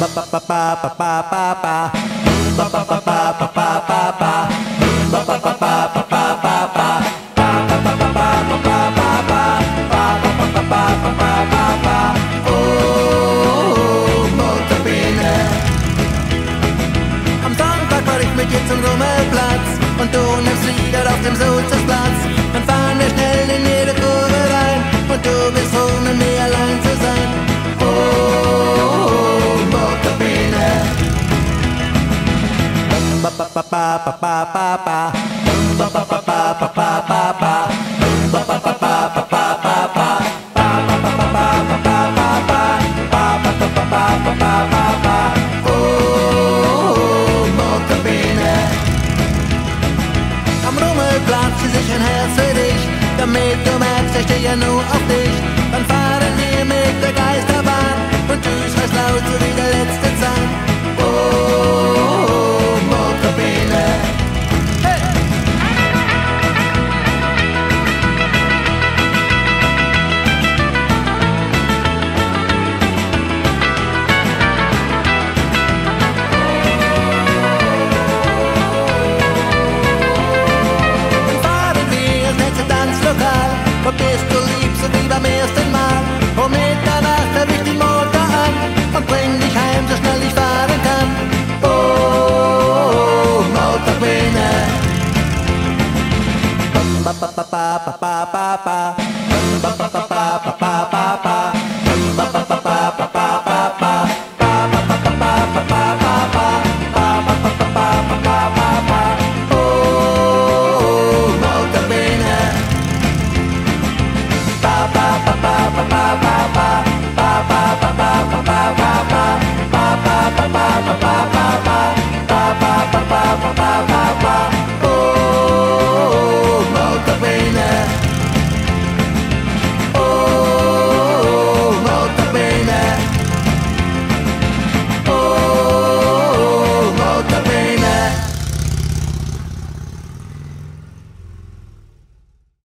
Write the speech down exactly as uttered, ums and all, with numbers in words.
Am Sonntag fahr ich mit dir zum Rummelplatz und du nimmst wieder auf dem Sulzersplatz. Dann fahren wir schnell in jede Kurve rein und du bist froh, mit mir allein zu sein. Oh, Motorbiene. Ba ba ba ba ba ba ba ba ba ba ba ba ba ba ba ba. Am Rummelplatz ist sich ein Herz für dich, damit du merkst, ich stehe nur auf dich. Dann fahren wir mit der Geisterbahn und du schreist laut, so wie der letzte Zahn. Oh, Motorbiene. Hey! Wo bist du lieb, so wie beim ersten Mal? Um Mitternacht hab ich den Motor an und bring dich heim, so schnell ich fahren kann. Oh, Motorbiene. Ba ba ba ba ba ba ba ba ba ba ba ba ba ba ba ba. Ba ba ba ba